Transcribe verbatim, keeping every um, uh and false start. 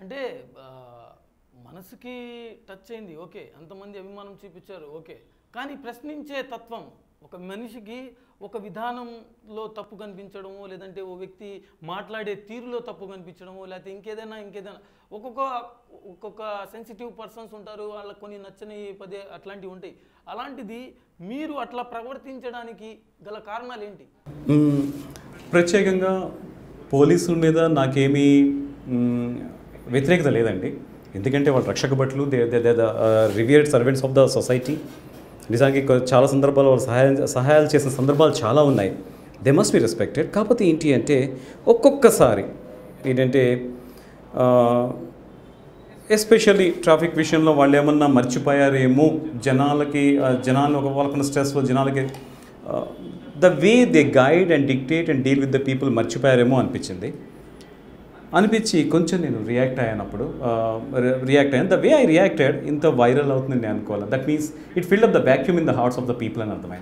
అంటే మనసుకి టచ్ అయింది ఓకే, అంతమంది అభిమానం చూపించారు ఓకే, కానీ ప్రశ్నించే తత్వం ఒక మనిషికి ఒక విధానంలో తప్పు కనిపించడము, లేదంటే ఓ వ్యక్తి మాట్లాడే తీరులో తప్పు కనిపించడము, లేకపోతే ఇంకేదైనా ఇంకేదైనా ఒక్కొక్క ఒక్కొక్క సెన్సిటివ్ పర్సన్స్ ఉంటారు, వాళ్ళకి కొన్ని నచ్చని పదే అట్లాంటివి ఉంటాయి. అలాంటిది మీరు అట్లా ప్రవర్తించడానికి గల కారణాలు ఏంటి? ప్రత్యేకంగా పోలీసుల మీద నాకేమీ వ్యతిరేకత లేదండి. ఎందుకంటే వాళ్ళు రక్షక భటులు, they they the revered servants of the society. నిజానికి చాలా సందర్భాలు వాళ్ళు సహాయం సహాయాలు చేసిన సందర్భాలు చాలా ఉన్నాయి. They must be respected. కాకపోతే ఏంటి అంటే ఒక్కొక్కసారి ఏంటంటే ఎస్పెషల్లీ ట్రాఫిక్ విషయంలో వాళ్ళు ఏమన్నా మర్చిపోయారేమో, జనాలకి జనాలు ఒక వాళ్ళకున్న స్ట్రెస్లో జనాలకి the way they guide and dictate and deal with the people మర్చిపోయారేమో అనిపించింది. అనిపించి కొంచెం నేను రియాక్ట్ అయ్యానప్పుడు రియాక్ట్ అయ్యాను. ద వే ఐ రియాక్టెడ్ ఇంత వైరల్ అవుతుంది నేను అనుకోవాలి. That means it filled up the vacuum in the hearts of the people అని అర్థమైంది.